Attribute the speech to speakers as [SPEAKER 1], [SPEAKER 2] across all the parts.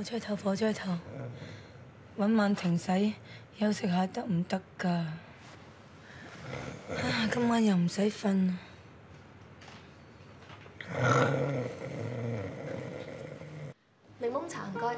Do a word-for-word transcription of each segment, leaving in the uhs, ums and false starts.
[SPEAKER 1] 災頭，火災頭，揾晚停洗，休息下得唔得㗎？啊，今晚又唔使瞓。
[SPEAKER 2] 檸檬茶唔該。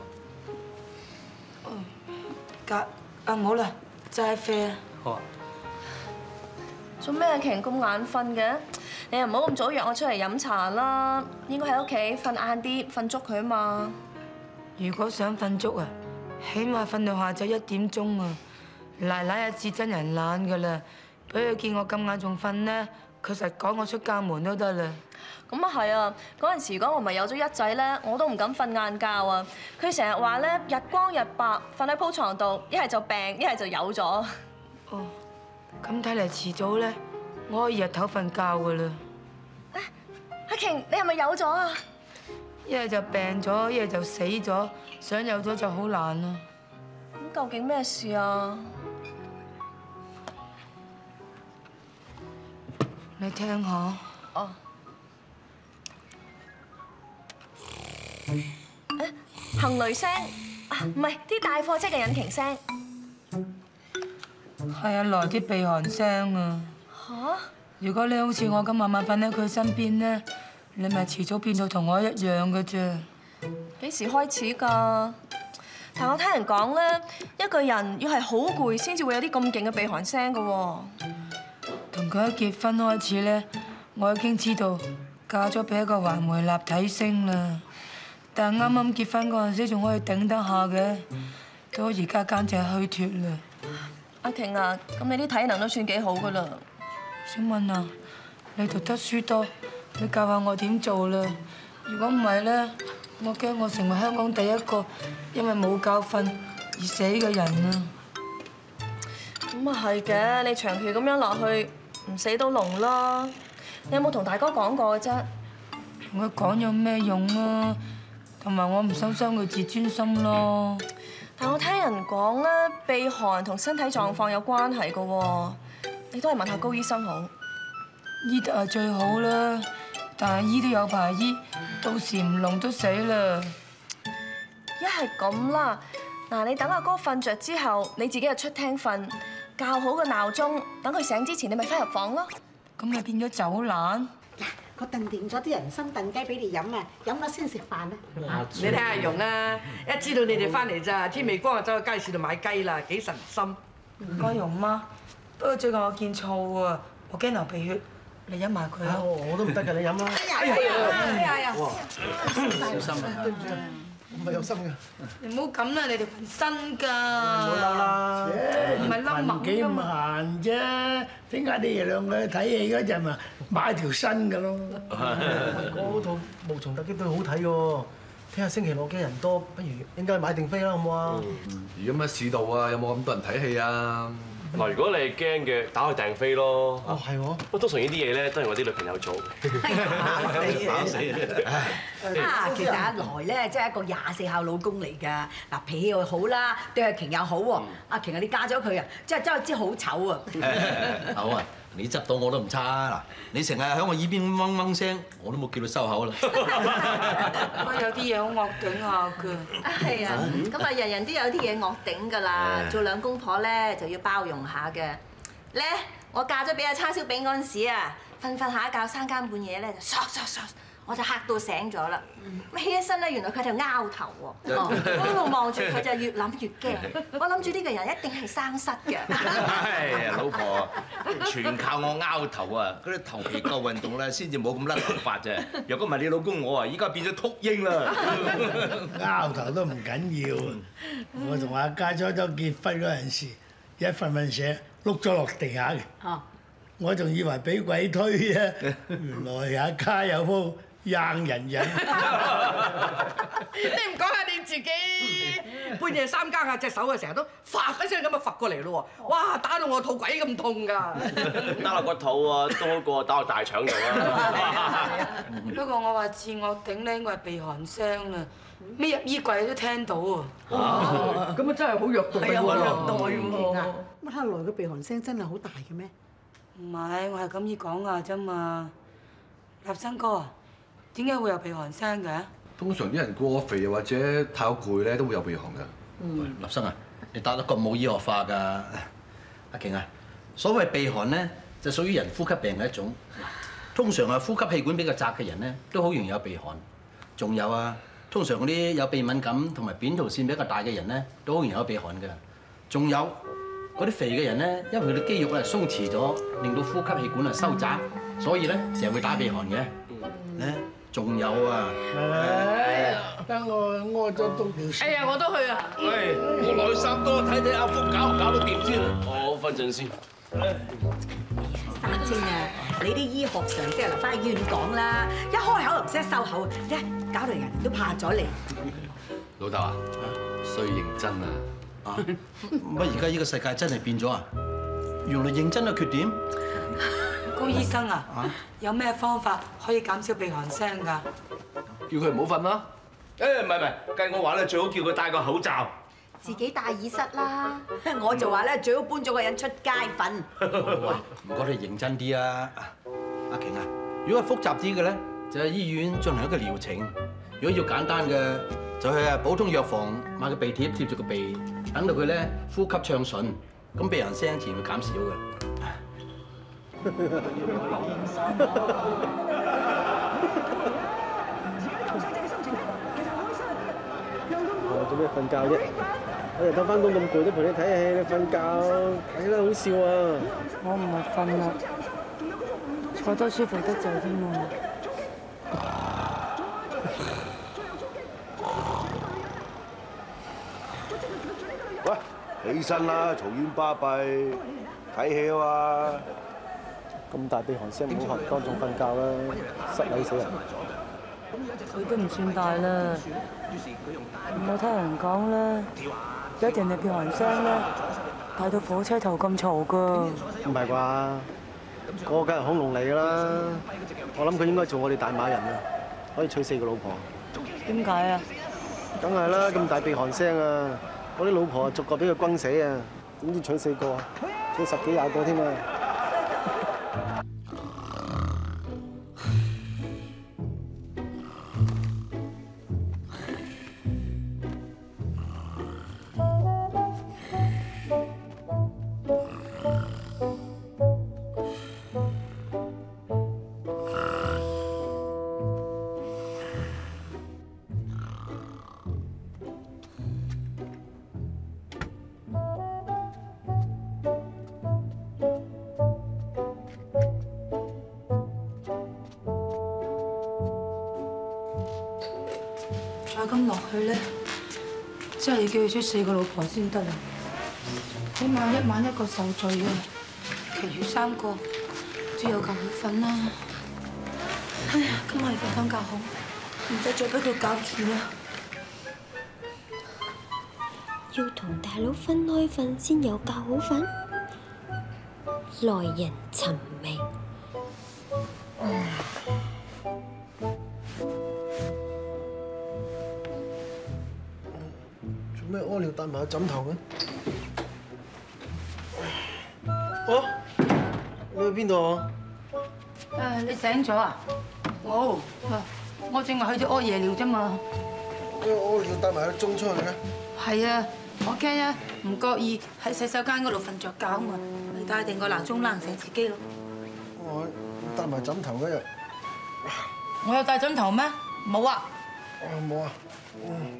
[SPEAKER 1] 哦，隔啊唔好啦，齋啡啊。
[SPEAKER 3] 好啊。
[SPEAKER 2] 做咩啊？瓊咁眼瞓嘅？你又唔好咁早約我出嚟飲茶啦，應該喺屋企瞓晏啲，瞓足佢啊嘛。
[SPEAKER 1] 如果想瞓足啊，起碼瞓到下晝一點鐘啊！奶奶啊，至真人懶噶啦，俾佢見我咁晏仲瞓咧，佢實趕我出家門都得啦。
[SPEAKER 2] 咁啊係啊！嗰陣時如果我唔係有咗一仔咧，我都唔敢瞓晏覺啊！佢成日話咧，日光日白瞓喺鋪床度，一係就病，一係就有咗。
[SPEAKER 1] 哦，咁睇嚟遲早咧，我可以日頭瞓覺噶啦。
[SPEAKER 2] 阿瓊，你係咪有咗啊？
[SPEAKER 1] 一係就病咗，一係就死咗，想有咗就好難啦。
[SPEAKER 2] 咁究竟咩事啊？
[SPEAKER 1] 你聽下。
[SPEAKER 2] 哦。誒，行雷聲啊，唔係啲大貨車嘅引擎聲。
[SPEAKER 1] 係啊，來啲鼻鼾聲啊。嚇！如果你好似我咁晚晚瞓喺佢身邊咧，你咪遲早變到同我一樣嘅啫。
[SPEAKER 2] 幾時開始㗎？但我聽人講咧，一個人要係好攰先至會有啲咁勁嘅鼻鼾聲㗎喎。
[SPEAKER 1] 同佢一結婚開始咧，我已經知道嫁咗俾一個環迴立體聲啦。但係啱啱結婚嗰陣時仲可以頂得下嘅，到而家簡直係虛脫啦。
[SPEAKER 2] 阿瓊啊，咁你啲體能都算幾好㗎啦。
[SPEAKER 1] 小敏啊，你讀得書多，你教下我點做啦。如果唔係咧，我驚我成為香港第一個因為冇覺瞓而死嘅人啊！
[SPEAKER 2] 咁啊係嘅，你長期咁樣落去，唔死都聾啦。你有冇同大哥講過嘅啫？
[SPEAKER 1] 同佢講有咩用啊？同埋我唔想傷佢自尊心咯。
[SPEAKER 2] 但我聽人講咧，鼻鼾同身體狀況有關係嘅喎，你都係問下高醫生好。
[SPEAKER 1] 醫得係最好啦，但係醫都有排醫，到時唔聾都死啦。
[SPEAKER 2] 一係咁啦，嗱，你等阿哥瞓着之後，你自己就出廳瞓，校好個鬧鐘，等佢醒之前，你咪翻入房咯。
[SPEAKER 1] 咁咪變咗走懶？
[SPEAKER 4] 我燉定咗啲人參燉雞俾你飲啊，飲咗先食飯啊！
[SPEAKER 5] 你睇下容啊，一知道你哋翻嚟咋，天未光就走去街市度買雞啦，幾神心。
[SPEAKER 1] 唔該容媽，不過最近我見燥啊，我驚流鼻血，你飲埋佢啊！
[SPEAKER 6] 我都唔得㗎，你飲啦。
[SPEAKER 4] 哎呀哎呀哎呀！
[SPEAKER 3] 小心啊！
[SPEAKER 6] 對唔住，我唔係有心㗎。
[SPEAKER 1] 你唔好咁啦，你哋紋身㗎。
[SPEAKER 6] 唔好嬲啦，
[SPEAKER 1] 唔係冧墨
[SPEAKER 7] 幾咁閒啫？點解你哋兩個睇戲嗰陣啊買條新嘅咯？
[SPEAKER 6] 嗰套無從突擊都好睇喎。聽下星期六嘅人多，不如應該買定飛啦，好唔好啊？
[SPEAKER 8] 而家乜市道啊？有冇咁多人睇戲啊？
[SPEAKER 3] 嗱，如果你係驚嘅，打去訂飛咯。
[SPEAKER 6] 哦，係喎。
[SPEAKER 3] 不過通常呢啲嘢咧，都係我啲女朋友做。
[SPEAKER 7] 打死啊！
[SPEAKER 4] 啊，其實阿來咧，真係一個廿四孝老公嚟㗎。嗱，脾氣又好啦，對阿瓊又好喎。阿瓊啊，你嫁咗佢啊，真係真係知好醜啊！
[SPEAKER 9] 好啊！你執到我都唔差啊！嗱，你成日喺我耳邊嗡嗡聲，我都冇叫你收口啦。
[SPEAKER 1] 不過有啲嘢好惡頂下㗎。
[SPEAKER 10] 係啊，咁啊，人人都有啲嘢惡頂㗎啦。做兩公婆咧就要包容下嘅。咧，我嫁咗俾阿叉燒餅嗰陣時啊，瞓瞓下一覺三更半夜咧就嗦嗦嗦，我就嚇到醒咗啦。咁起一身咧，原來佢就拗頭喎。我一路望住佢就越諗越驚。我諗住呢個人一定係生虱嘅。
[SPEAKER 9] 係啊，老婆，全靠我拗頭啊！嗰啲頭皮夠運動咧，先至冇咁甩頭髮啫。若果唔係你老公我啊，依家變咗禿鷹啦。
[SPEAKER 7] 拗頭都唔緊要啊！我同阿家初初結婚嗰陣時，一瞓瞓醒碌咗落地下嘅。哦。我仲以為俾鬼推啊！原來阿家有鋪硬人人。
[SPEAKER 5] 你唔講下你自己？半夜三更啊，隻手啊成日都發一聲咁啊，罰過嚟咯喎！哇，打到我肚鬼咁痛㗎！
[SPEAKER 3] 打落個肚啊，多過打落大腸度啊！
[SPEAKER 1] 不過我話自惡頂咧，應該係鼻鼾聲啦，咩入衣櫃都聽到啊！
[SPEAKER 5] 咁啊真係好虐待喎！虐待喎！
[SPEAKER 4] 乜阿來嘅鼻鼾聲真係好大嘅咩？
[SPEAKER 1] 唔係，我係咁意講啊啫嘛。立生哥啊，點解會有鼻鼾聲嘅？
[SPEAKER 8] 通常啲人過肥又或者太過攰咧，都會有鼻鼾㗎。
[SPEAKER 11] 嗯，立生啊，你答得咁冇醫學化㗎。阿瓊啊，所謂鼻鼾咧，就屬於人呼吸病嘅一種。通常啊，呼吸氣管比較窄嘅人咧，都好容易有鼻鼾。仲有啊，通常嗰啲有鼻敏感同埋扁桃腺比較大嘅人咧，都好容易有鼻鼾㗎。仲有嗰啲肥嘅人咧，因為佢哋肌肉啊鬆弛咗，令到呼吸氣管啊收窄，所以咧成日會打鼻鼾嘅。咧，仲有啊，
[SPEAKER 7] 等我屙咗督尿先。
[SPEAKER 5] 哎呀，我都去啊！
[SPEAKER 3] 喂，我落去三多睇睇阿福搞唔搞到掂先。我瞓陣先。
[SPEAKER 4] 三清啊，你啲醫學常識留翻喺醫院講啦，一開口就唔識得收口，啫搞到人人都怕咗你。
[SPEAKER 8] 老豆啊，需認真啊！
[SPEAKER 11] 啊，乜而家呢個世界真係變咗啊？原來認真嘅缺點。
[SPEAKER 1] 高醫生啊，有咩方法可以減少鼻鼾聲㗎？
[SPEAKER 8] 叫佢唔好瞓啦。
[SPEAKER 3] 誒唔係唔係，計我話咧，最好叫佢戴個口罩。
[SPEAKER 10] 自己戴耳塞啦。
[SPEAKER 4] 我就話咧，最好搬咗個人出街瞓。
[SPEAKER 11] 喂，唔該你認真啲啊！阿瓊啊，如果係複雜啲嘅咧，就喺醫院進行一個療程；如果要簡單嘅，就去啊普通藥房買個鼻貼貼住個鼻，等到佢咧呼吸暢順，咁鼻鼾聲自然會減少嘅。
[SPEAKER 6] 我做咩瞓覺啫？我日頭翻工咁攰，都陪你睇戲，你瞓覺睇啦，好笑啊！
[SPEAKER 1] 我唔係瞓啦，坐得舒服得滯添嘛。
[SPEAKER 12] 喂，起身啦，嘈冤巴閉，睇戲啊嘛！
[SPEAKER 6] 咁大鼻鼾聲，唔好學當眾瞓覺啦，失禮死人！
[SPEAKER 1] 佢都唔算大啦，我聽人講咧，有啲人嘅鼻鼾聲咧，大到火車頭咁嘈噶。
[SPEAKER 6] 唔係啩？嗰個梗係恐龍嚟㗎啦！我諗佢應該做我哋大馬人啊，可以娶四個老婆。
[SPEAKER 1] 點解啊？
[SPEAKER 6] 梗係啦，咁大鼻鼾聲啊！我啲老婆逐個俾佢轟死啊！點知娶四個啊？娶十幾廿個添啊！
[SPEAKER 1] 再咁落去咧，真係要叫佢出四個老婆先得啊！起碼一晚一個受罪啊，其餘三個都有覺好瞓啦。哎呀，今晚瞓翻覺好，唔使再俾佢搞住啦。
[SPEAKER 13] 要同大佬分開瞓先有覺好瞓，耐人尋味。
[SPEAKER 6] 做咩屙尿帶埋個枕頭嘅？哦，你去邊度啊？
[SPEAKER 1] 誒，你醒咗啊？冇，我正話去咗屙夜尿啫嘛。
[SPEAKER 6] 點解屙尿帶埋個鐘出去嘅？
[SPEAKER 1] 係啊，我驚啊，唔覺意喺洗手間嗰度瞓着覺啊嘛，咪帶定個鬧鐘冷醒自己咯。
[SPEAKER 6] 我帶埋枕頭嗰日，
[SPEAKER 1] 我有帶枕頭咩？冇啊。
[SPEAKER 6] 哦，冇啊。嗯。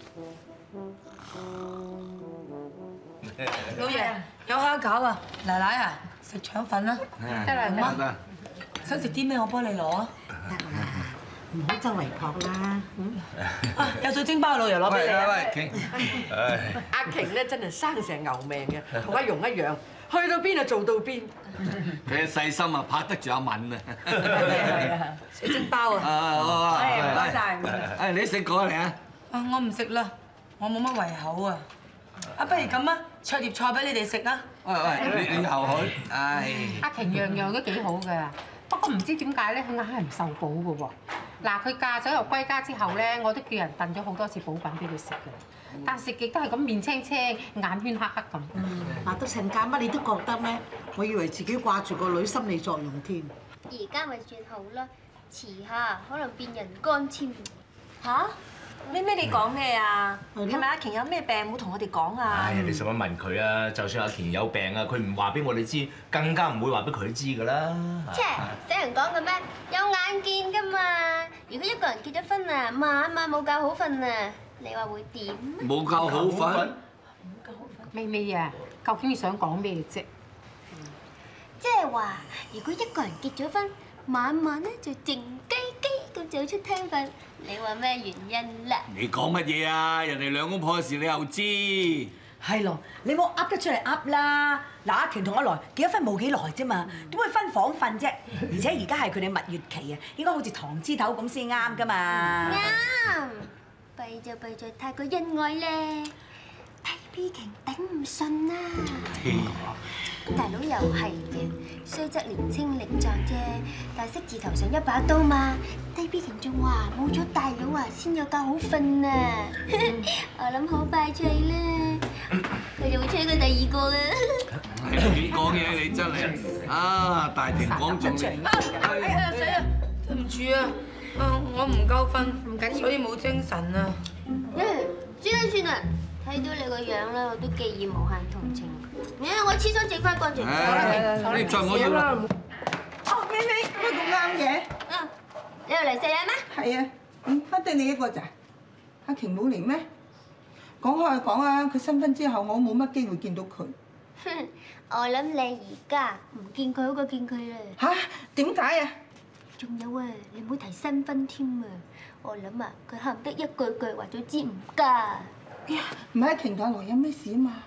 [SPEAKER 1] 老爺有蝦餃啊！奶奶啊，食腸粉啦。得啦，好嗎？想食啲咩？我幫你攞啊。
[SPEAKER 4] 唔好周圍撲啦。
[SPEAKER 1] 啊，有水晶包，老爺攞俾你啊。
[SPEAKER 5] 喂，瓊，阿瓊咧真係生成牛命嘅，同阿容一樣，去到邊就做到邊。
[SPEAKER 9] 佢細心啊，拍得住阿敏啊。
[SPEAKER 1] 係啊，水晶包啊。
[SPEAKER 9] 啊，
[SPEAKER 1] 係唔該晒。
[SPEAKER 9] 誒，你食過嚟啊？
[SPEAKER 1] 啊，我唔食啦，我冇乜胃口啊。啊，不如咁啊，灼碟菜俾你哋食啊。
[SPEAKER 9] 喂喂，你你又去？唉。
[SPEAKER 14] 阿瓊樣樣都幾好㗎，不過唔知點解咧，佢硬係唔受補㗎喎。嗱，佢嫁咗又歸家之後咧，我都叫人燉咗好多次補品俾佢食㗎，但食極都係咁面青青、眼圈黑黑咁。
[SPEAKER 15] 嗯，嗱，到成嫁乜你都覺得咩？我以為自己掛住個女心理作用添。
[SPEAKER 13] 而家咪算好啦，遲下可能變人乾添。
[SPEAKER 10] 吓？咩咩？你講咩啊？係咪阿瓊有咩病冇同我哋講啊？
[SPEAKER 9] 唉，你使乜問佢啊？就算阿瓊有病啊，佢唔話俾我哋知，更加唔會話俾佢知㗎啦。
[SPEAKER 13] 切，使人講嘅咩？有眼見㗎嘛！如果一個人結咗婚啊，晚晚冇覺好瞓啊，你話會點？
[SPEAKER 8] 冇覺好瞓。
[SPEAKER 14] 咪咪啊，究竟你想講咩啫？
[SPEAKER 13] 即係話，如果一個人結咗婚，晚晚咧就靜雞雞咁走出廳瞓，你話咩原因啦？
[SPEAKER 8] 你講乜嘢啊？人哋兩公婆嘅事你又知？
[SPEAKER 4] 係咯，你冇噏得出嚟噏啦！嗱，阿瓊同阿來結咗婚冇幾耐啫嘛，點會分房瞓啫？而且而家係佢哋蜜月期啊，應該好似糖枝頭咁先啱噶嘛。
[SPEAKER 13] 啱，弊就弊在太過恩愛咧，睇 B 瓊頂唔順啊！大佬又係嘅，雖則年青力壯啫，但係色字頭上一把刀嘛。低 B 瓊仲話冇咗大佬啊，先有覺好瞓啊！我諗好快脆啦，佢就會娶佢第二個啦。
[SPEAKER 8] 你講嘢你真係啊！大庭廣眾嚟。
[SPEAKER 1] 哎呀死啊！對唔住啊，啊我唔夠瞓，唔緊要，所以冇精神啊。
[SPEAKER 13] 算啦算啦，睇到你個樣咧，我都寄予無限同情。你睇我廁所整翻乾淨。
[SPEAKER 8] 你再唔好要啦。
[SPEAKER 15] 哦，美美，乜咁啱嘅？
[SPEAKER 13] 嗯，你又嚟食嘢咩？
[SPEAKER 15] 係啊，嗯，乜得你一個咋？阿瓊冇嚟咩？講開就講啊，佢新婚之後，我冇乜機會見到佢。
[SPEAKER 13] 哼，我諗你而家唔見佢好過見佢啦。
[SPEAKER 15] 吓？點解啊？
[SPEAKER 13] 仲有啊，你唔好提新婚添啊！我諗啊，佢恨得一句句話早知唔嫁。
[SPEAKER 15] 哎呀，唔係阿瓊同阿來有咩事啊嘛？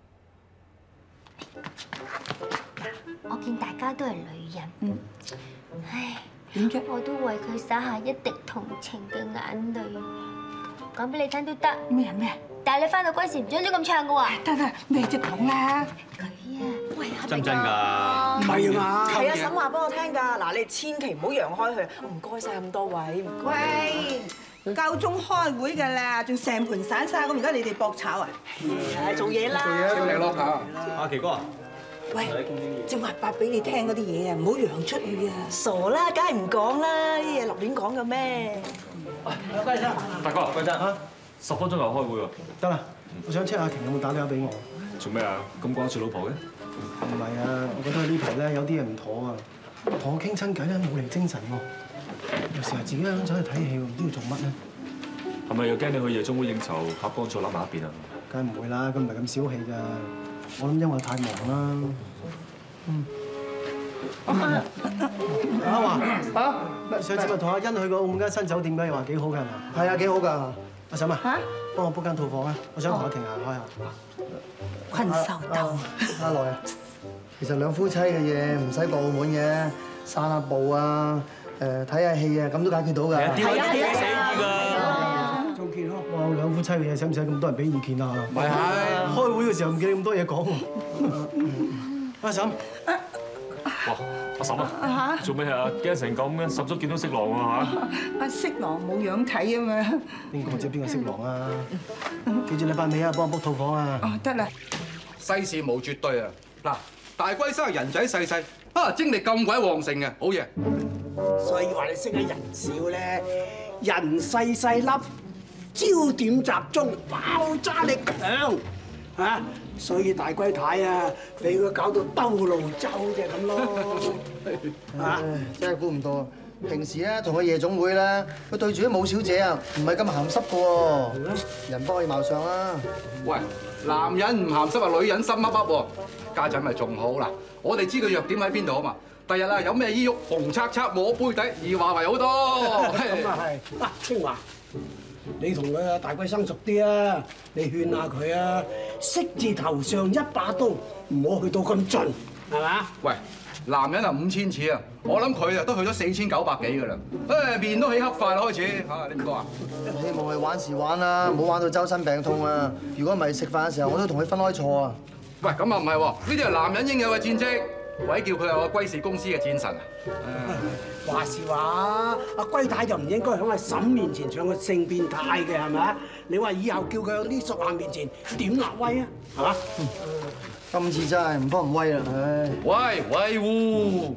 [SPEAKER 13] 我見大家都係女人，
[SPEAKER 15] 嗯，
[SPEAKER 13] 唉，
[SPEAKER 15] 點啫？
[SPEAKER 13] 我都為佢灑下一滴同情嘅眼淚，講俾你聽都得。
[SPEAKER 15] 咩人咩？
[SPEAKER 13] 但係你翻到嗰時唔准亂咁唱嘅喎。
[SPEAKER 15] 得啦，你即講啦。
[SPEAKER 13] 佢啊，喂，
[SPEAKER 3] 真唔真㗎？
[SPEAKER 16] 唔係嘛？
[SPEAKER 17] 係啊，嬸話幫我聽㗎。嗱，你千祈唔好揚開佢。唔該晒咁多位。
[SPEAKER 15] 喂，夠鐘開會㗎啦，仲成盤散晒咁，而家你哋搏炒啊？
[SPEAKER 17] 係做嘢啦。
[SPEAKER 16] 做嘢咯嚇。
[SPEAKER 3] 阿奇哥。
[SPEAKER 15] 喂，正話白俾你聽嗰啲嘢啊，唔好揚出去啊！
[SPEAKER 17] 傻啦，梗係唔講啦，啲嘢落亂講嘅咩？
[SPEAKER 6] 貴生，
[SPEAKER 18] 大哥，
[SPEAKER 6] 貴生啊，
[SPEAKER 18] 十分鐘後開會喎。
[SPEAKER 6] 得啦，我想 check 阿瓊有冇打電話俾我。
[SPEAKER 18] 做咩啊？咁掛住老婆嘅？
[SPEAKER 6] 唔係啊，我覺得呢排咧有啲嘢唔妥啊，同我傾親偈咧冇嚟精神喎，又成日自己一個人走去睇戲喎，唔知要做乜咧？
[SPEAKER 18] 係咪又驚你去夜總會應酬，拍幫再攬埋一邊啊？
[SPEAKER 6] 梗係唔會啦，佢唔係咁小氣㗎。我諗因為我太忙啦。嗯。阿華，啊，上次咪同阿欣去過澳門間新酒店嘅，又話幾好嘅係嘛？係啊，幾好㗎。阿嬸啊，幫我 book 間套房啊，我想同阿婷行開下。
[SPEAKER 15] 困獸鬥。
[SPEAKER 6] 阿來啊，其實兩夫妻嘅嘢唔使過澳門嘅，散下步啊，誒睇下戲啊，咁都解決到㗎。係啊，係啊，死㗎。做健康。哇，兩夫妻嘅嘢使唔使咁多人俾意見啊？咪係。開會嘅時候唔記得咁多嘢講喎。阿嬸。
[SPEAKER 18] 哇，阿嬸啊，做咩啊？驚成咁嘅，十足見到色狼啊嚇！
[SPEAKER 15] 阿色狼冇樣睇啊嘛。
[SPEAKER 6] 邊個知邊個色狼啊？記住禮拜尾啊，幫我 book 套房啊！
[SPEAKER 15] 哦，得啦。
[SPEAKER 16] 世事無絕對啊！嗱，大龜生人仔細細，啊精力咁鬼旺盛嘅，好嘢。
[SPEAKER 19] 所以話你識得人少咧，人細細粒，焦點集中，爆炸力強嚇。所以大龜太啊，俾佢搞到兜路走啫咁咯。
[SPEAKER 6] 啊，真係估唔到，平時咧同佢夜總會咧，佢對住啲舞小姐啊，唔係咁鹹濕嘅喎，人不可以貌相啦。
[SPEAKER 16] 喂，男人唔鹹濕啊，女人心噏噏喎。家陣咪仲好嗱，我哋知佢弱點喺邊度啊嘛。第日啊，有咩依喐，紅擦擦摸杯底，易話為好多。
[SPEAKER 19] 咁啊係，啊清華，你同佢啊大龜生熟啲啊，你勸下佢啊，色字頭上一把刀，唔好去到咁盡，係嘛？
[SPEAKER 16] 喂，男人啊五千尺啊，我諗佢啊都去咗四千九百幾噶啦，誒面都起黑髮啦開始嚇，你唔覺啊？
[SPEAKER 6] 希望佢玩時玩啦，唔好玩到周身病痛啊！如果唔係食飯嘅時候，我都同佢分開坐啊！
[SPEAKER 16] 喂，咁啊唔係喎，呢啲係男人應有嘅戰績，鬼叫佢係我龜氏公司嘅戰神啊！
[SPEAKER 19] 話時話，阿龜太就唔應該喺阿嬸面前唱個性變態嘅係咪？你話以後叫佢喺啲屬下面前點立威啊？係嘛？
[SPEAKER 6] 今次真係唔幫唔威啦，唉！
[SPEAKER 16] 喂，威護！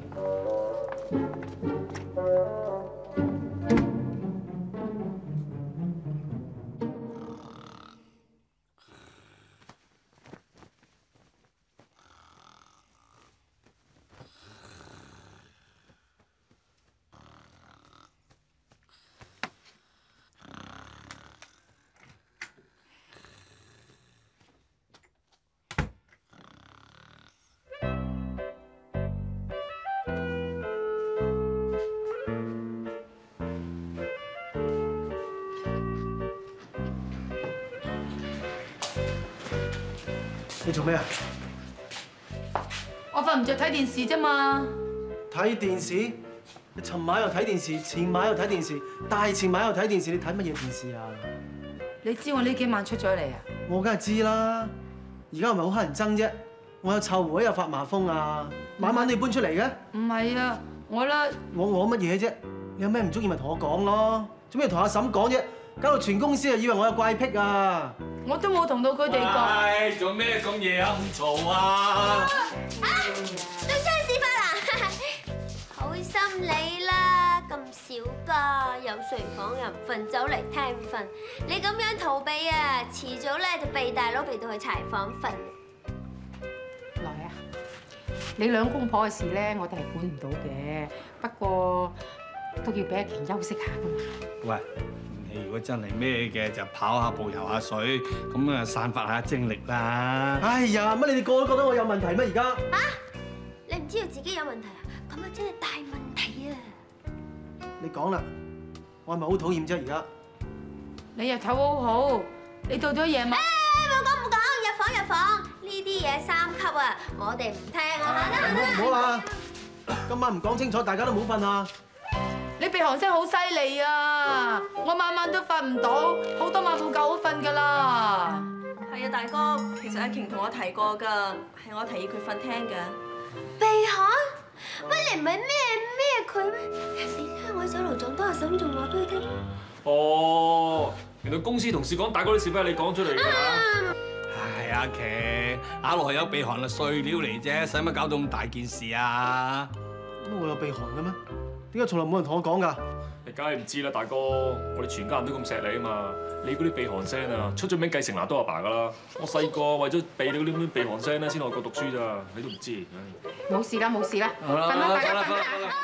[SPEAKER 6] 你做咩啊？
[SPEAKER 1] 我瞓唔着睇電視啫嘛。
[SPEAKER 6] 睇電視？你尋晚又睇電視，前晚又睇電視，大前晚又睇電視，你睇乜嘢電視啊？
[SPEAKER 1] 你知我呢幾晚出咗嚟啊？
[SPEAKER 6] 我梗係知啦。而家係咪好乞人憎啫？我有臭狐，又發麻風啊！晚晚都要搬出嚟嘅。
[SPEAKER 1] 唔係啊，我咧。
[SPEAKER 6] 我我乜嘢啫？你有咩唔中意咪同我講咯？做咩同阿嬸講啫？搞到全公司啊以為我有怪癖啊！
[SPEAKER 1] 我都冇同到佢哋講。
[SPEAKER 18] 唉，做咩咁夜啊咁嘈啊？
[SPEAKER 13] 啊！到雙屎忽啦！好心你啦，咁少㗎，有睡房又唔瞓，走嚟聽瞓。你咁樣逃避啊，遲早咧就被大佬逼到去柴房瞓。
[SPEAKER 14] 來啊！你兩公婆嘅事咧，我哋係管唔到嘅，不過都要俾阿瓊休息下㗎嘛。
[SPEAKER 8] 喂，你如果真係咩嘅，就跑下步、游下水，咁啊散發下精力啦。
[SPEAKER 6] 哎呀，乜你哋個個都覺得我有問題咩？而家
[SPEAKER 13] 啊！你唔知道自己有問題啊？咁啊真係大問題啊！
[SPEAKER 6] 你講啦，我係咪好討厭啫？而家
[SPEAKER 1] 你日頭好好，你到咗夜晚。
[SPEAKER 13] 誒冇講唔講，入房入房，呢啲嘢三級啊，我哋唔聽啊！
[SPEAKER 6] 唔好啊！今晚唔講清楚，大家都唔好瞓啊！
[SPEAKER 1] 你鼻鼾聲好犀利啊！我晚晚都瞓唔到，好多晚冇覺好瞓㗎啦。
[SPEAKER 2] 係啊，大哥，其實阿瓊同我提過㗎，係我提議佢瞓廳㗎。
[SPEAKER 13] 鼻鼾？乜你唔係咩咩佢咩？你睇下我手頭撞到阿嬸，仲話俾佢聽。
[SPEAKER 18] 哦，原來公司同事講大哥啲事，不係你講出嚟㗎。
[SPEAKER 8] 唉，阿琪，阿樂有鼻鼾係碎料嚟啫，使乜搞到咁大件事啊？
[SPEAKER 6] 咁我有鼻鼾嘅咩？點解從來冇人同我講㗎？
[SPEAKER 18] 你梗係唔知啦，大哥，我哋全家人都咁錫你啊嘛！你嗰啲鼻鼾聲啊，出咗名繼承拿督阿爸㗎啦。我細個為咗避到呢啲鼻鼾聲咧，先外國讀書咋，你都唔知。
[SPEAKER 14] 冇事啦，冇事啦，
[SPEAKER 18] 好啦，
[SPEAKER 14] 瞓啦，
[SPEAKER 18] 好啦，
[SPEAKER 14] 大家
[SPEAKER 18] 好啦，
[SPEAKER 14] 瞓啦。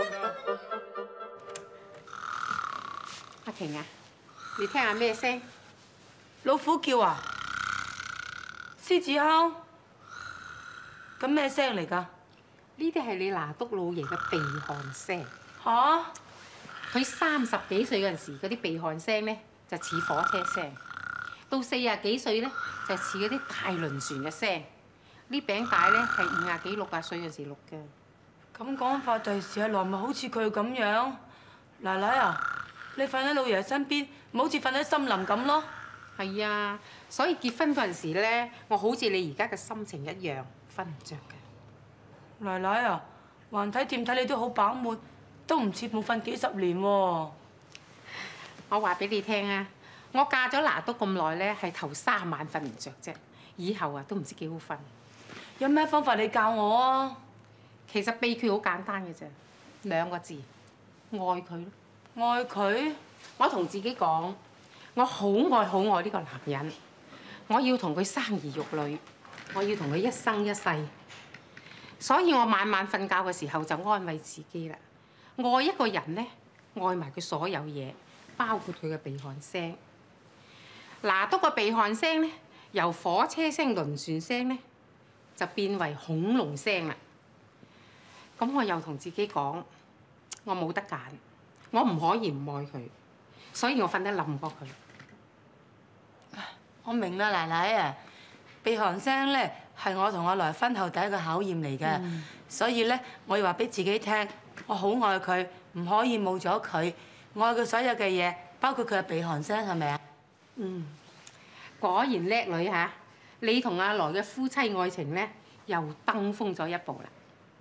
[SPEAKER 14] 阿瓊啊，你聽下咩聲？
[SPEAKER 1] 老虎叫啊？獅子哮？咁咩聲嚟㗎？
[SPEAKER 14] 呢啲係你拿督老爺嘅鼻鼾聲。
[SPEAKER 1] 嚇！
[SPEAKER 14] 佢三十幾歲嗰陣時，嗰啲鼻鼾聲咧就似火車聲；到四廿幾歲咧就似嗰啲大輪船嘅聲。呢餅帶咧係五廿幾六廿歲嗰時錄嘅。
[SPEAKER 1] 咁講法，第時阿來咪好似佢咁樣。奶奶啊，你瞓喺老爺身邊，咪好似瞓喺森林咁咯。
[SPEAKER 14] 係啊，所以結婚嗰陣時咧，我好似你而家嘅心情一樣，瞓唔着嘅。
[SPEAKER 1] 奶奶啊，橫睇掂睇你都好飽滿，都唔似冇瞓幾十年喎。
[SPEAKER 14] 我話俾你聽啊，我嫁咗拿督咁耐咧，係頭三晚瞓唔着啫，以後啊都唔知幾好瞓。
[SPEAKER 1] 有咩方法你教我啊？
[SPEAKER 14] 其實秘訣好簡單嘅啫，兩個字，愛佢咯。
[SPEAKER 1] 愛佢？
[SPEAKER 14] 我同自己講，我好愛好愛呢個男人，我要同佢生兒育女，我要同佢一生一世。所以我晚晚瞓覺嘅時候就安慰自己啦，愛一個人咧，愛埋佢所有嘢，包括佢嘅鼻鼾聲。拿督個鼻鼾聲咧，由火車聲、輪船聲咧，就變為恐龍聲啦。咁我又同自己講，我冇得揀，我唔可以唔愛佢，所以我瞓得冧過佢。
[SPEAKER 1] 我明啦，奶奶啊，鼻鼾聲咧係我同阿來婚後第一個考驗嚟嘅，嗯、所以咧我要話俾自己聽，我好愛佢，唔可以冇咗佢，愛佢所有嘅嘢，包括佢嘅鼻鼾聲，係咪啊？
[SPEAKER 14] 嗯，果然叻女嚇！你同阿來嘅夫妻愛情咧，又登峰咗一步啦。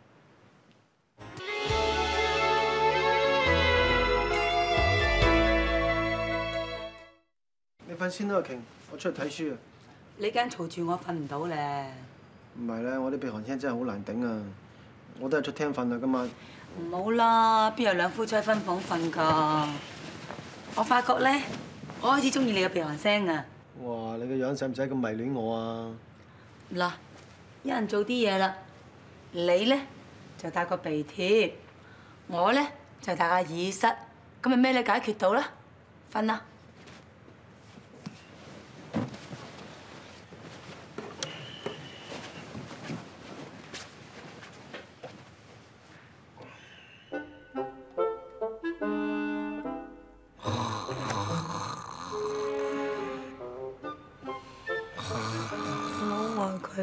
[SPEAKER 6] 你瞓先啦，阿瓊，我出去睇書啊。
[SPEAKER 4] 你驚嘈住我瞓唔到咧？
[SPEAKER 6] 唔係咧，我啲鼻鼾聲真係好難頂啊！我都係出廳瞓啦，今晚。
[SPEAKER 4] 唔好啦，邊有兩夫妻分房瞓㗎？我發覺咧，我開始中意你嘅鼻鼾聲啊！
[SPEAKER 6] 哇！你個樣使唔使咁迷戀我啊？
[SPEAKER 4] 嗱，一人做啲嘢啦，你咧就帶個鼻貼，
[SPEAKER 1] 我咧就帶個耳塞，咁咪咩你解決到啦？瞓啦！我好愛佢。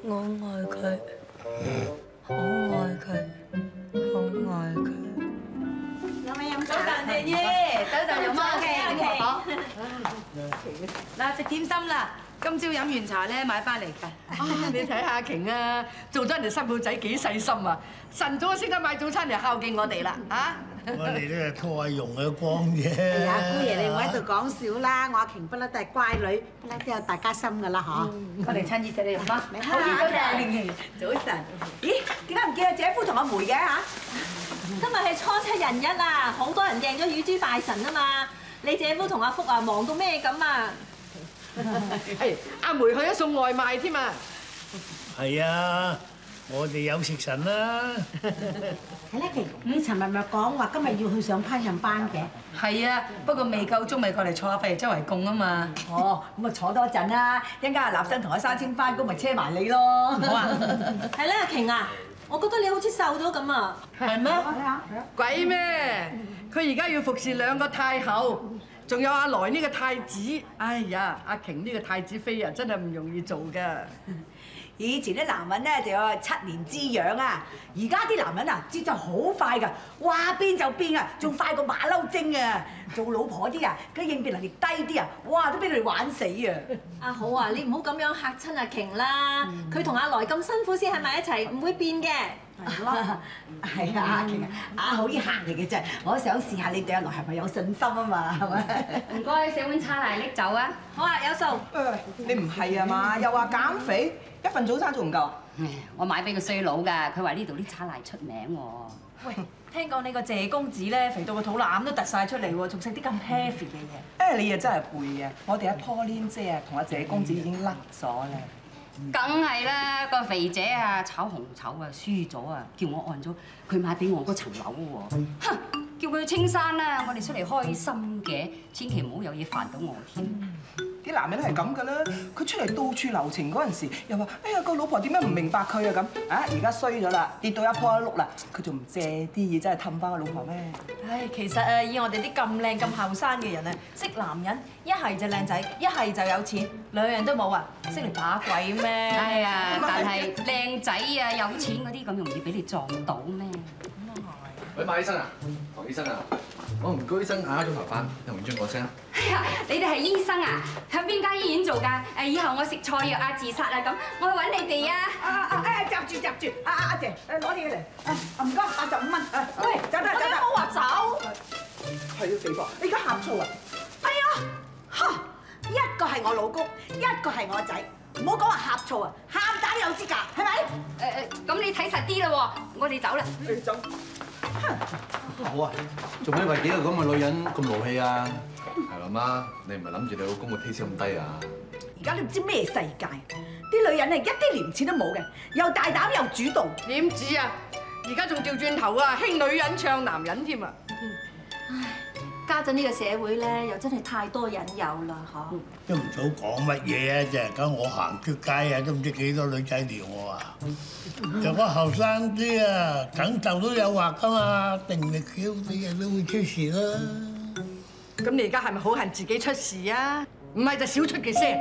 [SPEAKER 1] 我愛佢，好愛佢，好愛佢。
[SPEAKER 10] 有冇飲
[SPEAKER 4] 早晨，謝姨，早晨，容媽嘅。嗱，食點心啦。今朝飲完茶咧，買翻嚟㗎。
[SPEAKER 5] 啊！你睇下阿瓊啊，做咗人哋新抱仔幾細心啊！晨早先得買早餐嚟孝敬我哋啦，啊！
[SPEAKER 7] 我哋都係拖阿容嘅光啫。
[SPEAKER 20] 哎呀，姑爺你唔好喺度講笑啦！我阿瓊不嬲都係乖女，不嬲都有大家心㗎啦，嗬。
[SPEAKER 4] 我哋親熱食你容媽。
[SPEAKER 20] 好
[SPEAKER 4] 多謝。早晨。咦？點解唔見阿姐夫同阿梅嘅嚇？
[SPEAKER 10] 今日係初七人一啊，好多人訂咗乳豬拜神啊嘛。你姐夫同阿福啊，忙到咩咁啊？
[SPEAKER 5] 係阿梅去咗送外賣添啊！
[SPEAKER 7] 係啊，我哋有食神啦。
[SPEAKER 20] 係啦，琪，你尋日咪講話今日要去上烹飪班嘅？
[SPEAKER 4] 係啊，不過未夠鐘咪過嚟坐下，費事周圍供啊嘛。哦，咁啊坐多陣啦，一陣間阿立生同阿山青翻工，咪車埋你咯。好啊。
[SPEAKER 10] 係咧，阿瓊啊，我覺得你好似瘦咗咁啊。
[SPEAKER 5] 係咩？鬼咩？佢而家要服侍兩個太后。仲有阿來呢個太子，哎呀，阿瓊呢個太子妃啊，真係唔容易做㗎。
[SPEAKER 4] 以前啲男人咧就有七年之癢啊，而家啲男人啊節奏好快㗎，話變就變啊，仲快過馬騮精啊！做老婆啲啊，佢應變能力低啲啊，哇都俾佢哋玩死啊！
[SPEAKER 10] 阿好啊，你唔好咁樣嚇親阿瓊啦，佢同阿來咁辛苦先喺埋一齊，唔會變嘅。
[SPEAKER 4] 係咯，係啊，阿瓊啊，阿好啲客嚟嘅啫，我想試下你對阿來係咪有信心啊嘛，係咪？
[SPEAKER 21] 唔該，寫碗叉嚟拎走啊！
[SPEAKER 10] 好啊，有數。
[SPEAKER 17] 誒，你唔係啊嘛？又話減肥，一份早餐仲唔夠？
[SPEAKER 21] 我買俾個衰佬㗎，佢話呢度啲叉奶出名喎。
[SPEAKER 2] 喂，聽講你個謝公子咧肥到個肚腩都突晒出嚟喎，仲食啲咁 heavy 嘅嘢。
[SPEAKER 17] 誒，你啊真係背啊！我哋阿 Pauline 姐啊，同阿謝公子已經甩咗啦。
[SPEAKER 21] 梗係啦，個肥姐啊炒紅籌啊輸咗啊，叫我按咗佢買俾我嗰層樓喎。哼，叫佢去青山啦，我哋出嚟開心嘅，千祈唔好有嘢煩到我添。
[SPEAKER 17] 啲男人係咁㗎啦，佢出嚟到處留情嗰陣時，又話：哎呀個老婆點解唔明白佢啊咁？啊而家衰咗啦，跌到一坡一碌啦，佢仲唔借啲嘢真係氹翻個老婆咩？
[SPEAKER 2] 唉，其實啊，以我哋啲咁靚咁後生嘅人啊，識男人一係就靚仔，一係就有錢，兩樣都冇啊，識嚟把鬼咩？
[SPEAKER 21] 哎呀，但係靚仔啊有錢嗰啲咁容易俾你撞到咩？
[SPEAKER 16] 喂，馬醫生啊，唐醫生啊，我唔該醫生下一鐘頭翻，同唔中我聲。
[SPEAKER 21] 哎呀，你哋係醫生啊？喺邊間醫院做㗎？誒，以後我食錯藥啊、自殺啊咁，我去揾你哋啊！
[SPEAKER 4] 啊啊誒，夾住夾住，阿阿阿姐，誒攞啲嘢嚟，啊唔該，八十五蚊，誒，喂，走得走得，
[SPEAKER 10] 唔好話走。
[SPEAKER 17] 係啊，肥婆，你而家呷醋啊？
[SPEAKER 4] 哎呀，嚇，一個係我老公，一個係我仔，唔好講話呷醋啊，喊打都有資格，係咪？
[SPEAKER 21] 誒誒，咁你睇實啲啦喎，我哋走啦。
[SPEAKER 17] 你走。
[SPEAKER 11] 好啊，做咩為幾個咁嘅女人咁勞氣啊？
[SPEAKER 16] 係啦，媽，你唔係諗住你老公個 taste 咁低啊？
[SPEAKER 4] 而家你唔知咩世界，啲女人係一啲廉恥都冇嘅，又大膽又主動。
[SPEAKER 5] 點止啊？而家仲調轉頭啊，興女人唱男人添啊！
[SPEAKER 10] 唉，家陣呢個社會咧，又真係太多引誘啦，嗬。
[SPEAKER 7] 都唔早講乜嘢啊！就係咁，我行出街啊，都唔知幾多女仔撩我啊！如果後生啲啊，感受到誘惑噶嘛，定力少啲人都會出事啦。
[SPEAKER 5] 咁你而家係咪好恨自己出事啊？唔係就少出嘅聲。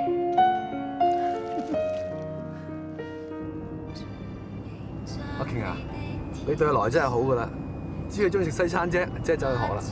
[SPEAKER 16] 阿瓊啊，你對阿來真係好噶啦，知佢中意食西餐啫，即係走去學啦。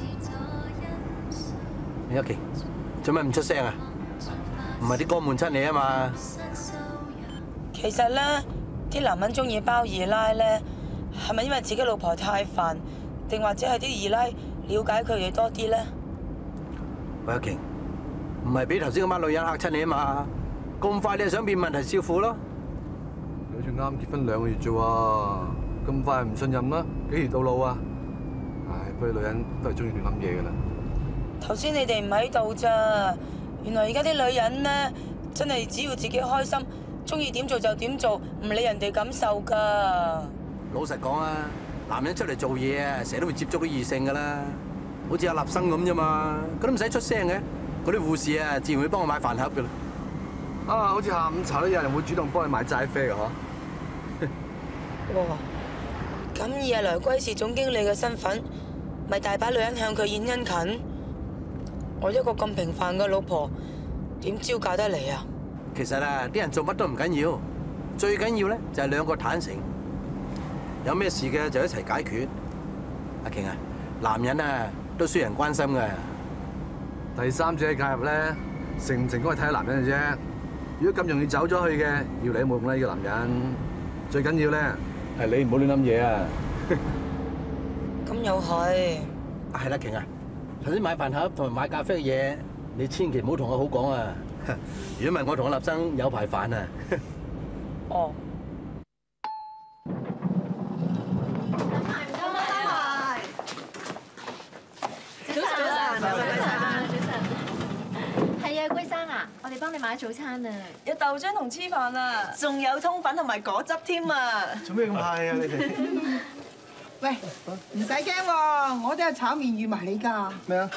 [SPEAKER 11] 阿瓊，做咩唔出聲啊？唔係啲哥悶親你啊嘛？
[SPEAKER 1] 其實咧，啲男人中意包二奶咧，係咪因為自己老婆太煩，定或者係啲二奶了解佢哋多啲咧？
[SPEAKER 11] 喂，阿瓊，唔係俾頭先嗰班女人嚇親你啊嘛？咁快你就想變問題少婦咯？
[SPEAKER 16] 你好似啱結婚兩個月啫喎，咁快唔信任啦？幾時到老啊？唉，不過女人都係中意亂諗嘢噶啦。
[SPEAKER 1] 頭先你哋唔喺度咋，原來而家啲女人咧，真係只要自己開心，中意點做就點做，唔理人哋感受噶。
[SPEAKER 11] 老實講啊，男人出嚟做嘢啊，成日都會接觸到異性噶啦，好似阿立生咁啫嘛，佢都唔使出聲嘅，嗰啲護士啊，自然會幫我買飯盒噶啦。
[SPEAKER 16] 啊，好似下午茶都有人會主動幫你買齋啡嘅嗬。
[SPEAKER 1] 哇！咁以阿來歸氏總經理嘅身份，咪大把女人向佢獻殷勤。我一個咁平凡嘅老婆，點招架得嚟啊？
[SPEAKER 11] 其實啊，啲人做乜都唔緊要， 最緊要咧就係兩個坦誠，有咩事嘅就一齊解決。阿瓊啊，男人啊都需要人關心㗎。
[SPEAKER 16] 第三者介入咧，成唔成功係睇下男人嘅啫。如果咁容易走咗去嘅，要你冇用啦，呢個男人。最緊要咧係你唔好亂諗嘢啊！
[SPEAKER 1] 咁又係。
[SPEAKER 11] 係啦，瓊啊，頭先買飯盒同埋買咖啡嘅嘢，你千祈唔好同我好講啊！如果唔係，我同阿立生有排煩啊！
[SPEAKER 1] 哦。
[SPEAKER 2] 早晨，早晨，早晨，早晨。
[SPEAKER 12] 係啊，龜生啊，我哋幫你買早餐啊，
[SPEAKER 2] 有豆漿同黐飯啊，仲有通粉同埋果汁添啊！
[SPEAKER 6] 做咩咁派啊你哋？
[SPEAKER 15] 喂，唔使驚喎，我都有炒麵預埋你㗎。
[SPEAKER 6] 咩啊？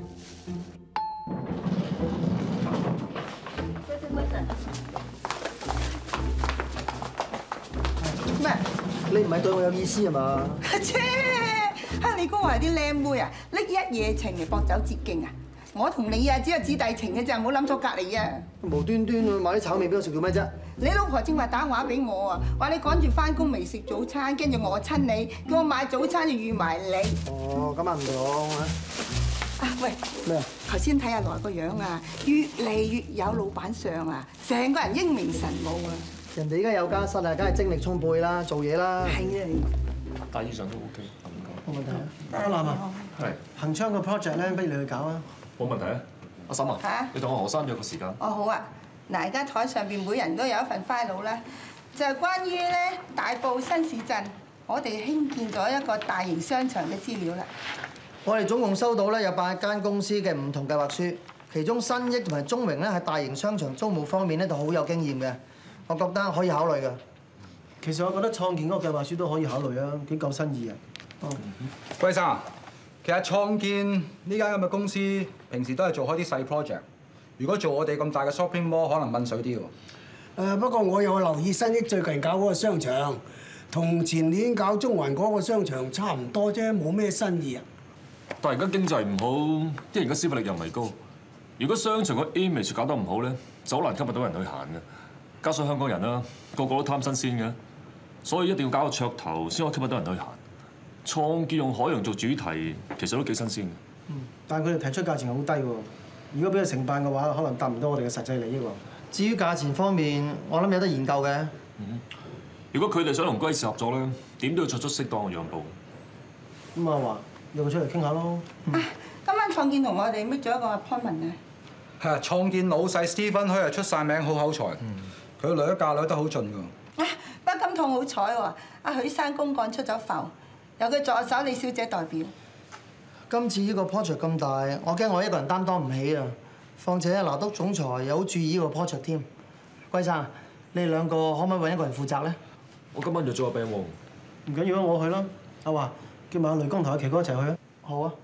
[SPEAKER 15] 咩？
[SPEAKER 6] 你唔係對我有意思係嘛？
[SPEAKER 15] 切！嚇你估我係啲靚妹啊？拎一夜情嚟搏走捷徑啊！我同你啊，只有姊弟情嘅咋，唔好諗錯隔離啊！
[SPEAKER 6] 無端端買啲炒麵俾我食做咩啫？
[SPEAKER 15] 你老婆正話打電話俾我啊，話你趕住翻工未食早餐，跟住餓親你，叫我買早餐就預埋你。
[SPEAKER 6] 哦，咁啊唔同啊！
[SPEAKER 15] 啊喂，
[SPEAKER 6] 咩啊？
[SPEAKER 15] 頭先睇阿來個樣啊，越嚟越有老闆相啊，成個人英明神武啊！
[SPEAKER 6] 人哋而家有家室啊，梗係精力充沛啦，做嘢啦。
[SPEAKER 15] 係啊，
[SPEAKER 18] 大意上都 OK，唔該。
[SPEAKER 6] 冇問題啊！阿南啊，
[SPEAKER 18] 係。
[SPEAKER 6] 恆昌個 project 咧，不如你去搞啊！
[SPEAKER 18] 冇問題啊，阿嬸啊，
[SPEAKER 15] 嚇
[SPEAKER 18] 你同我何生約個時間。
[SPEAKER 15] 哦好啊，嗱而家台上邊每人都有一份 file 啦，就係關於咧大埔新市鎮，我哋興建咗一個大型商場嘅資料啦。
[SPEAKER 6] 我哋總共收到咧有八間公司嘅唔同計劃書，其中新益同埋中榮咧喺大型商場租務方面咧就好有經驗嘅，我覺得可以考慮㗎。
[SPEAKER 22] 其實我覺得創建嗰個計劃書都可以考慮啊，幾夠新意啊！哦，
[SPEAKER 16] 龜生，其實創建呢間咁嘅公司，平時都係做開啲細 project。如果做我哋咁大嘅 shopping mall，可能問水啲喎。
[SPEAKER 19] 誒不過我有留意新益最近搞嗰個商場，同前年搞中環嗰個商場差唔多啫，冇咩新意啊。
[SPEAKER 18] 但係而家經濟唔好，啲人而家消費力又唔係高。如果商場個 image 搞得唔好咧，就好難吸引到人去行嘅。加上香港人啦，個個都貪新鮮嘅，所以一定要搞個噱頭先可以吸引到人去行。創建用海洋做主題，其實都幾新鮮嘅。
[SPEAKER 22] 嗯，但係佢哋提出價錢好低喎。如果俾佢承辦嘅話，可能達唔到我哋嘅實際利益喎。
[SPEAKER 6] 至於價錢方面，我諗有得研究嘅。
[SPEAKER 18] 嗯，如果佢哋想同龜氏合作咧，點都要作出適當嘅讓步。
[SPEAKER 22] 咁啊話約佢出嚟傾下咯。
[SPEAKER 15] 啊，今晚創建同我哋 make 咗一個 appointment 啊。
[SPEAKER 16] 係啊，創建老細 Stephen 佢係出晒名，好口才。佢女一嫁女得好盡㗎。
[SPEAKER 15] 啊，不過今趟好彩喎，阿許生公幹出咗埠，有佢助手李小姐代表。
[SPEAKER 6] 今次呢個 project 咁大，我驚我一個人擔當唔起啊！況且拿督總裁又好注意呢個 project 添。龜生，你哋兩個可唔可以揾一個人負責咧？
[SPEAKER 18] 我今晚約咗個病喎。
[SPEAKER 22] 唔緊要啊，我去啦。阿華，叫埋阿雷公同阿奇哥一齊去啊。
[SPEAKER 6] 好啊。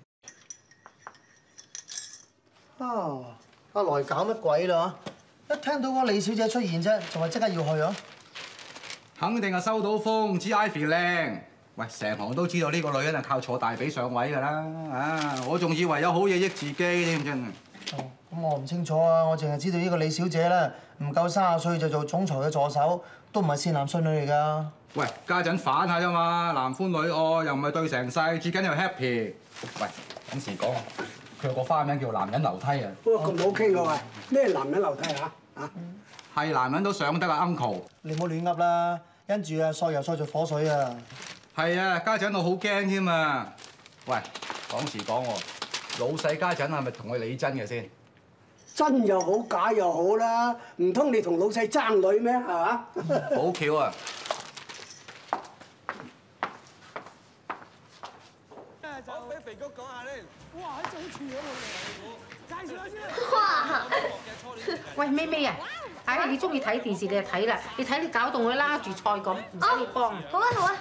[SPEAKER 6] 啊！阿來搞乜鬼啦？一聽到嗰個李小姐出現啫，仲係即刻要去啊！
[SPEAKER 16] 肯定係收到風，知 Ivy 靚。喂，成行都知道呢個女人係靠坐大髀上位㗎啦！啊，我仲以為有好嘢益自己添真係。
[SPEAKER 6] 哦，咁我唔清楚啊，我淨係知道呢個李小姐咧，唔夠三十歲就做總裁嘅助手，都唔係善男信女嚟㗎。
[SPEAKER 16] 喂，家陣反下啫嘛，男歡女愛又唔係對成世，最緊要 happy。喂，講時講，佢有個花名叫男人樓梯啊。
[SPEAKER 19] 哇，咁好傾㗎喎！咩男人樓梯啊？啊，
[SPEAKER 16] 係男人都上得啊 uncle。
[SPEAKER 6] 你唔好亂噏啦，因住啊，索油索著火水啊！
[SPEAKER 16] 係啊，家陣我好驚添啊！喂，講時講喎，老細家陣係咪同佢理真嘅先？
[SPEAKER 19] 真又好，假又好啦，唔通你同老細爭女咩？係嘛？
[SPEAKER 16] 好巧啊！
[SPEAKER 23] 我俾肥哥講下咧，哇喺早廚嗰度嚟，介紹下先。
[SPEAKER 14] 哇！喂，妹妹啊，唉，你中意睇電視你就睇啦，你睇你搞到我拉住菜咁，唔使你幫。
[SPEAKER 12] 好啊好啊。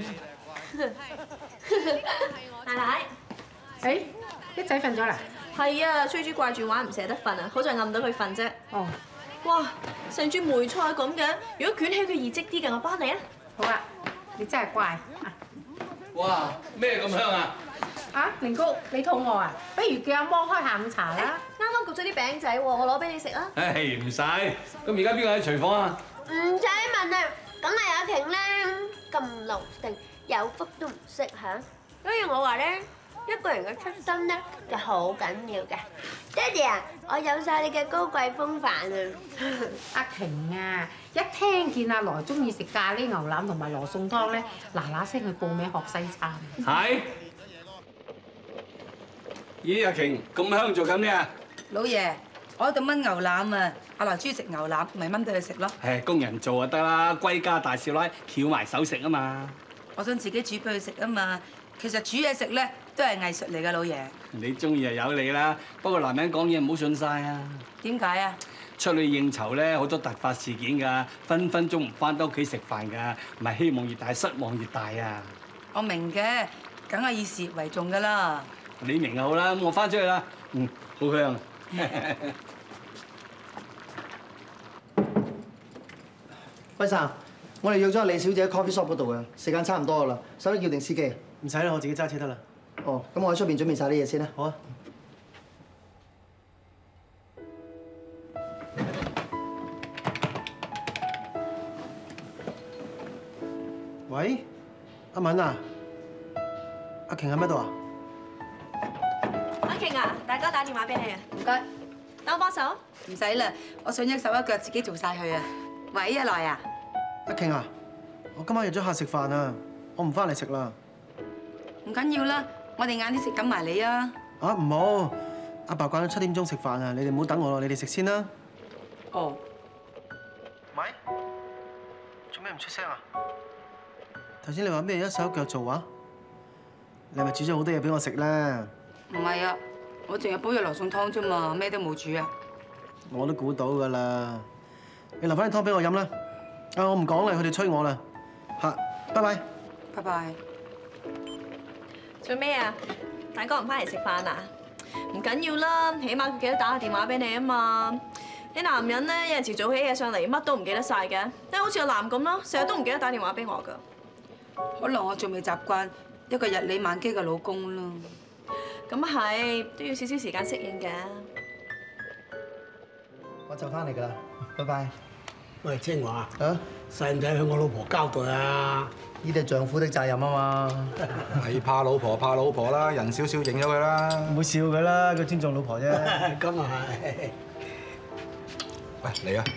[SPEAKER 12] 奶奶，
[SPEAKER 14] 誒，一仔瞓咗啦？
[SPEAKER 2] 係啊，追豬掛住玩唔捨得瞓啊，好在暗到佢瞓啫。
[SPEAKER 14] 哦。
[SPEAKER 2] 哇，成株梅菜咁嘅，如果捲起佢易積啲嘅，我幫你啊。
[SPEAKER 14] 好啊，你真係乖。
[SPEAKER 11] 哇，咩咁香啊？
[SPEAKER 14] 啊，明姑，你肚餓啊？不如叫阿芒開下午茶啦。
[SPEAKER 2] 啱啱焗咗啲餅仔喎，我攞俾你食啊。
[SPEAKER 8] 誒唔使，咁而家邊個喺廚房啊？
[SPEAKER 3] 唔使問啊，梗係阿瓊咧咁老定，有福都唔識享。所以我話咧，一個人嘅出身咧就好緊要嘅。爹哋啊，我有晒你嘅高貴風範啊！
[SPEAKER 14] 阿瓊啊，一聽見阿來中意食咖喱牛腩同埋羅宋湯咧，嗱嗱聲去報名學西餐。
[SPEAKER 8] 係。咦，阿瓊咁香做緊咩啊？
[SPEAKER 1] 老爺，我喺度炆牛腩啊！阿來中意食牛腩，咪炆俾佢食咯。
[SPEAKER 8] 誒，工人做就得啦，歸家大少奶翹埋手食啊嘛。
[SPEAKER 1] 我想自己煮俾佢食啊嘛。其實煮嘢食咧都係藝術嚟㗎，老爺。
[SPEAKER 8] 你中意就有你啦，不過男人講嘢唔好信晒啊。
[SPEAKER 1] 點解啊？
[SPEAKER 8] 出去應酬咧好多突發事件㗎，分分鐘唔翻到屋企食飯㗎，唔係希望越大失望越大啊。
[SPEAKER 1] 我明嘅，梗係以事業為重㗎啦。
[SPEAKER 8] 你明就好啦，咁我翻出去啦。嗯，好香。
[SPEAKER 6] 輝生，我哋約咗李小姐喺 coffee shop 嗰度嘅，時間差唔多㗎啦，使唔使叫定司機？
[SPEAKER 22] 唔使啦，我自己揸車得啦。
[SPEAKER 6] 哦，咁我喺出邊準備晒啲嘢先啦。
[SPEAKER 22] 好啊。喂，阿敏啊，阿瓊喺咩度啊？
[SPEAKER 2] 阿瓊啊，大哥打電話俾你啊，唔該，等我幫手。
[SPEAKER 1] 唔使啦，我想一手一腳自己做晒佢啊。喂，阿來啊，
[SPEAKER 22] 阿瓊啊，我今晚約咗客食飯啊，我唔翻嚟食啦。
[SPEAKER 1] 唔緊要啦，我哋晏啲食緊埋你啊。
[SPEAKER 22] 啊，唔好，阿爸慣咗七點鐘食飯啊，你哋唔好等我咯，你哋食先啦。
[SPEAKER 1] 哦。
[SPEAKER 22] 喂，做咩唔出聲啊？頭先你話咩一手一腳做啊？你係咪煮咗好多嘢俾我食咧？
[SPEAKER 1] 唔係啊，我淨係煲咗羅宋湯啫嘛，咩都冇煮啊。
[SPEAKER 22] 我都估到㗎啦，你留翻啲湯俾我飲啦。啊，我唔講啦，佢哋催我啦。嚇，拜拜。
[SPEAKER 1] 拜拜。
[SPEAKER 2] 做咩啊？大哥唔翻嚟食飯啊？唔緊要啦，起碼佢記得打個電話俾你啊嘛。啲男人咧有陣時早起嘢上嚟，乜都唔記得晒嘅，即係好似個男咁咯，成日都唔記得打電話俾我㗎。
[SPEAKER 1] 可能我仲未習慣一個日理萬機嘅老公啦。
[SPEAKER 2] 咁係都要少少時間適應嘅。
[SPEAKER 6] 我就翻嚟㗎啦，拜拜。
[SPEAKER 19] 喂，清華
[SPEAKER 6] 啊，
[SPEAKER 19] 使唔使向我老婆交代啊？
[SPEAKER 6] 呢啲係丈夫的責任啊嘛。
[SPEAKER 9] 你怕老婆怕老婆啦，人少少認咗佢啦。
[SPEAKER 22] 唔好笑佢啦，佢尊重老婆啫。
[SPEAKER 19] 咁啊係。
[SPEAKER 9] 喂，嚟啊！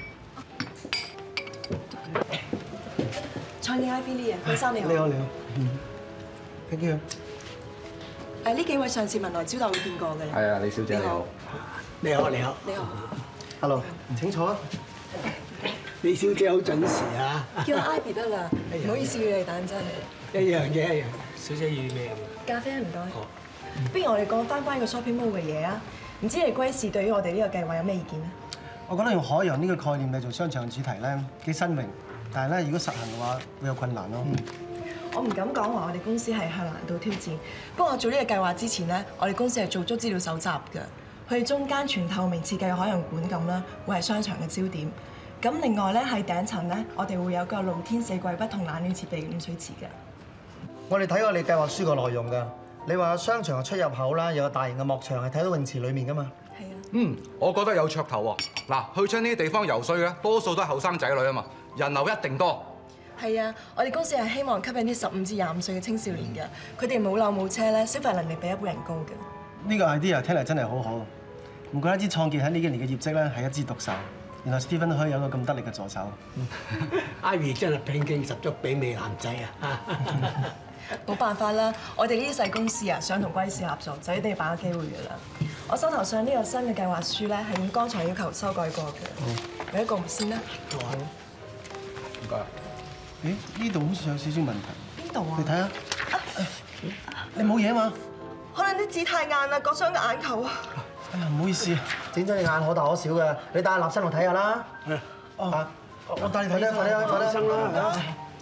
[SPEAKER 13] 蔡李 I V Lee 啊，李生你好。
[SPEAKER 22] 你好，你好。Thank you。
[SPEAKER 13] 誒，呢幾位上次文萊招待會見過嘅咧。
[SPEAKER 9] 係啊，李小姐你好。
[SPEAKER 19] 你好，你好。
[SPEAKER 13] 你好。
[SPEAKER 6] Hello，請坐啊。
[SPEAKER 19] 李小姐好準時啊。
[SPEAKER 13] 叫我 Ivy 得啦，唔好意思要你等陣。
[SPEAKER 19] 一樣嘅，一樣。小姐要咩？
[SPEAKER 13] 咖啡唔該。不如我哋講翻關於個 shopping mall 嘅嘢啊。唔知你貴士對於我哋呢個計劃有咩意見咧？
[SPEAKER 22] 我覺得用海洋呢個概念嚟做商場主題咧幾新穎，但係咧如果實行嘅話會有困難咯。
[SPEAKER 13] 我唔敢講話我哋公司係向難度挑戰，不過我做呢個計劃之前咧，我哋公司係做足資料搜集嘅。佢哋中間全透明設計嘅海洋館咁啦，會係商場嘅焦點。咁另外咧喺頂層咧，我哋會有個露天四季不同冷暖設備嘅暖水池嘅。
[SPEAKER 6] 我哋睇過你計劃書個內容㗎，你話商場嘅出入口啦，有個大型嘅幕牆係睇到泳池裡面㗎嘛？
[SPEAKER 13] 係啊。
[SPEAKER 9] 嗯，我覺得有噱頭喎。嗱，去親呢啲地方游水嘅，多數都係後生仔女啊嘛，人流一定多。
[SPEAKER 13] 係啊，我哋公司係希望吸引啲十五至廿五歲嘅青少年嘅，佢哋冇樓冇車咧，消費能力比一般人高嘅。
[SPEAKER 22] 呢個 idea 聽嚟真係好好，唔怪得之創建喺呢幾年嘅業績咧係一枝獨秀。原來 Stephen 都可以有個咁得力嘅助手。
[SPEAKER 19] Ivy 真係拼勁十足，媲美男仔啊！
[SPEAKER 13] 冇辦法啦，我哋呢啲細公司啊，想同貴士合作，就一定要把握機會㗎啦。我手頭上呢個新嘅計劃書咧，係按剛才要求修改過嘅。有一個唔先啦。
[SPEAKER 22] 好。唔該。誒，呢度好似有少少問題。
[SPEAKER 13] 邊度啊？
[SPEAKER 22] 你睇下。你冇嘢啊嘛？
[SPEAKER 13] 可能啲字太硬啦，割傷個眼球啊！
[SPEAKER 22] 哎呀，唔好意思啊，
[SPEAKER 6] 整咗你眼可大可小嘅，你帶阿立生去睇下啦。
[SPEAKER 22] 哦，我帶你睇啦，快啲啦，快啲生啦。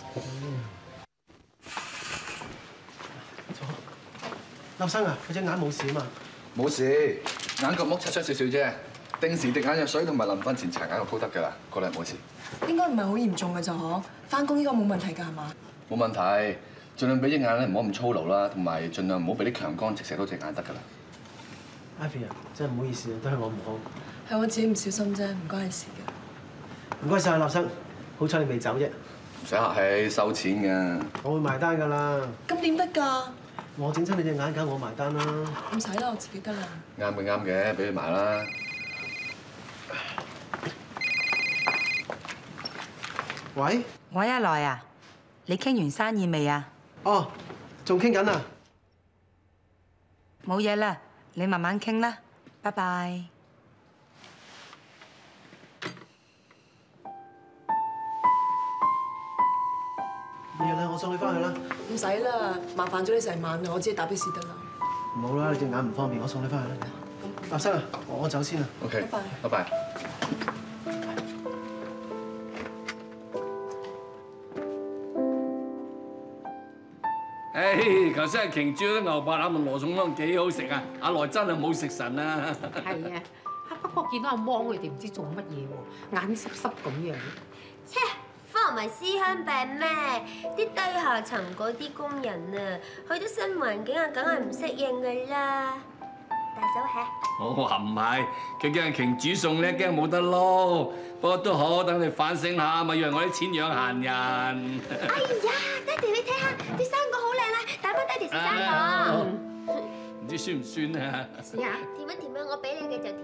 [SPEAKER 22] 立生啊，佢隻眼冇事啊嘛。
[SPEAKER 9] 冇事，眼角膜擦傷少少啫，定時滴眼藥水同埋臨瞓前搽眼藥膏得㗎啦，過兩日冇事。
[SPEAKER 13] 應該唔係好嚴重嘅咋嗬？翻工應該冇問題㗎係嘛？
[SPEAKER 9] 冇問題，盡量俾隻眼咧唔好咁粗勞啦，同埋盡量唔好俾啲強光直射到隻眼得㗎啦。
[SPEAKER 22] Ivy 啊，真係唔好意思啊，都係我唔好。
[SPEAKER 13] 係我自己唔小心啫，唔關你事嘅。
[SPEAKER 22] 唔該晒，立生。 好彩你未走啫。
[SPEAKER 9] 唔使客氣，收錢㗎。
[SPEAKER 22] 我會埋單㗎啦。
[SPEAKER 13] 咁點得㗎？
[SPEAKER 22] 我整親你隻眼，梗係我埋單啦。
[SPEAKER 13] 唔使啦，我自己得啦。
[SPEAKER 9] 啱嘅啱嘅，俾佢埋啦。
[SPEAKER 22] 喂？
[SPEAKER 1] 喂，阿來啊，你傾完生意未啊？
[SPEAKER 22] 哦，仲傾緊啊！
[SPEAKER 1] 冇嘢啦，你慢慢傾啦，拜拜。
[SPEAKER 22] 嘢啦，我送你翻去啦。
[SPEAKER 13] 唔使啦，麻煩咗你成晚啦，我只係打的士得啦。
[SPEAKER 22] 唔好啦，你隻眼唔方便，我送你翻去啦。阿生啊，我走先啦。
[SPEAKER 9] OK，
[SPEAKER 13] 拜拜。
[SPEAKER 9] 拜拜。
[SPEAKER 8] 誒，頭先阿瓊煮啲牛白腩同羅宋湯幾好食啊！阿來真係冇食神啊！
[SPEAKER 14] 係啊，不過見到阿芒佢哋唔知做乜嘢喎，眼濕濕咁樣。
[SPEAKER 3] 切，科唔係思鄉病咩？啲低下層嗰啲工人啊，去到新環境啊，梗係唔適應㗎啦。大手吃。
[SPEAKER 8] 我話唔係，佢驚阿瓊煮餸咧，驚冇得撈。不過都好，等你反省下，咪讓我啲錢養閒人。
[SPEAKER 3] 哎呀，爹哋你睇下，啲生果好靚啊，打翻爹哋食生果。
[SPEAKER 8] 唔知酸唔酸啊？
[SPEAKER 3] 試下。甜啊甜啊，我俾你嘅就甜。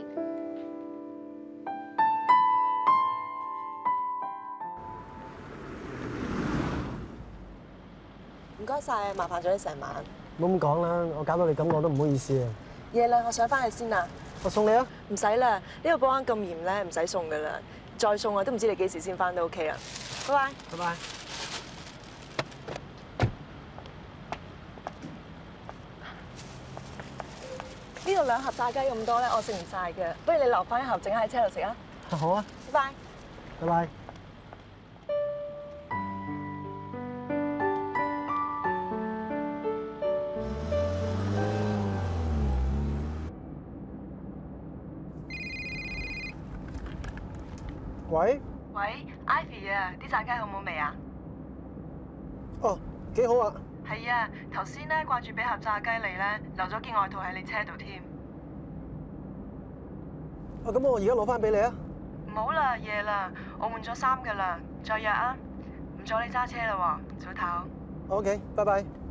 [SPEAKER 13] 唔該晒，麻煩咗你成晚。
[SPEAKER 22] 唔好咁講啦，我搞到你咁，我都唔好意思啊。
[SPEAKER 13] 夜啦，我上翻去先啦。
[SPEAKER 22] 我送你啊。
[SPEAKER 13] 唔使啦，呢個保安咁嚴咧，唔使送噶啦。再送我都唔知你幾時先翻到屋企啊。拜拜。
[SPEAKER 22] 拜拜。
[SPEAKER 13] 呢度兩盒炸雞咁多咧，我食唔晒嘅，不如你留翻一盒整喺車度食啊。
[SPEAKER 22] 好啊。
[SPEAKER 13] 拜拜。
[SPEAKER 22] 拜拜。喂？
[SPEAKER 13] 喂 ，Ivy 啊，啲炸雞好唔好味啊？
[SPEAKER 22] 哦，幾好啊！
[SPEAKER 13] 係啊，頭先咧掛住俾盒炸雞你咧，留咗件外套喺你車度添。
[SPEAKER 22] 啊，咁我而家攞翻俾你啊！
[SPEAKER 13] 唔好啦，夜啦，我換咗衫噶啦，再約啊！唔阻你揸車啦喎，早唞。
[SPEAKER 22] OK，拜拜。